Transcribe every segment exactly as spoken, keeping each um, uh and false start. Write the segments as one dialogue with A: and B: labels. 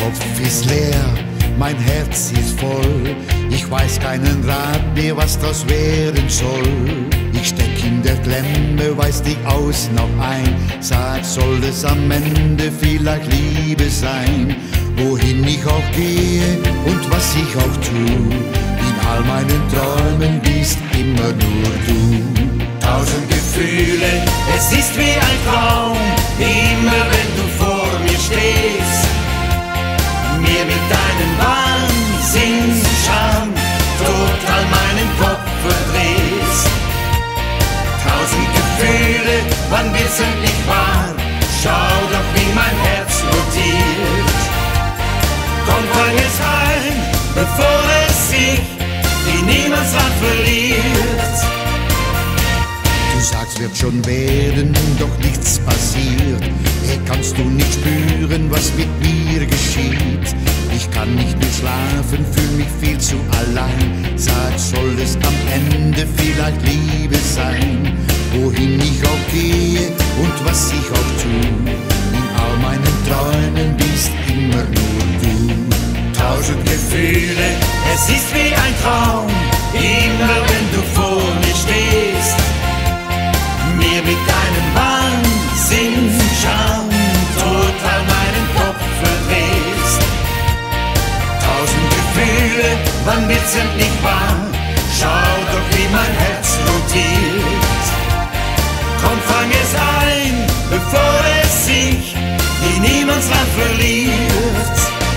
A: Kopf ist leer, mein Herz ist voll. Ich weiß keinen Rat mehr, was das werden soll. Ich steck in der Klemme, weiß nicht aus noch ein. Sag, soll es am Ende vielleicht Liebe sein? Wohin ich auch gehe und was ich auch tu, in all meinen Träumen bist immer nur du.
B: Tausend Gefühle, es ist wie ein Traum, immer wenn du vor mir stehst, mir mit deinem Wahnsinnsscham total meinen Kopf verdrehst. Tausend Gefühle, wann wird's endlich wahr? Schau doch, wie mein Herz rotiert. Komm, fang es ein, bevor es sich wie Niemandsland verliert.
A: Du sagst, wird schon werden, doch nichts passiert. Hey, kannst du nicht spüren, was mit mir geschieht? Ich kann nicht mehr schlafen, fühl mich viel zu allein. Sag, soll es am Ende vielleicht Liebe sein? Wohin ich auch gehe und was ich auch tu, in all meinen Träumen bist immer nur du.
B: Tausend Gefühle, es ist wie ein Traum, immer wenn du vor mir stehst, mir mit deinem Wahnsinnsscham total meinen Kopf verdrehst. Tausend Gefühle, wann wird's endlich wahr? Schau doch, wie mein Herz rotiert. Komm, fang es ein, bevor es sich wie Niemandsland verliert.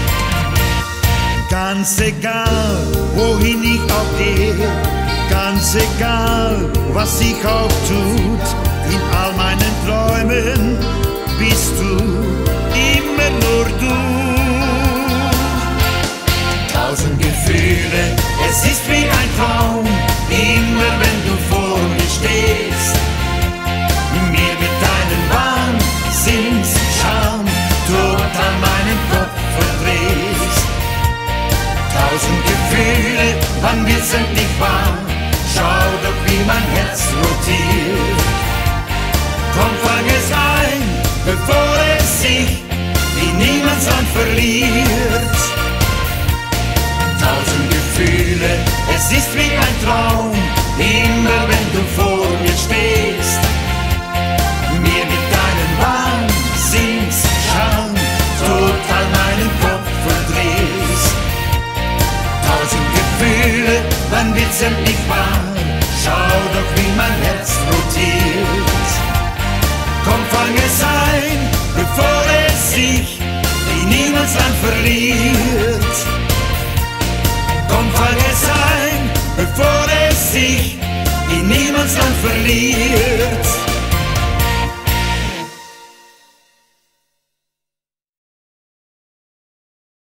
A: Ganz egal, wohin ich auch gehe, ganz egal, was sich auch tut, in all meinen Träumen bist du immer nur du.
B: Tausend Gefühle, es ist wie ein Traum, immer wenn du vor mir stehst, mir mit deinem Wahnsinnsscham total meinen Kopf verdrehst. Tausend Gefühle, wann wird's endlich wahr? Schau doch, wie mein Herz rotiert. Komm, fang es ein, bevor es sich wie Niemandsland verliert. Tausend Gefühle, es ist wie ein Traum, immer wenn du vor mir stehst, mir mit deinem Wahnsinnsscham total meinen Kopf verdrehst. Tausend Gefühle, wann wird's endlich wahr? Schau doch, wie mein Herz rotiert. Komm, fang es ein, bevor es sich wie Niemandsland verliert. Komm, fang es ein, bevor es sich wie Niemandsland verliert.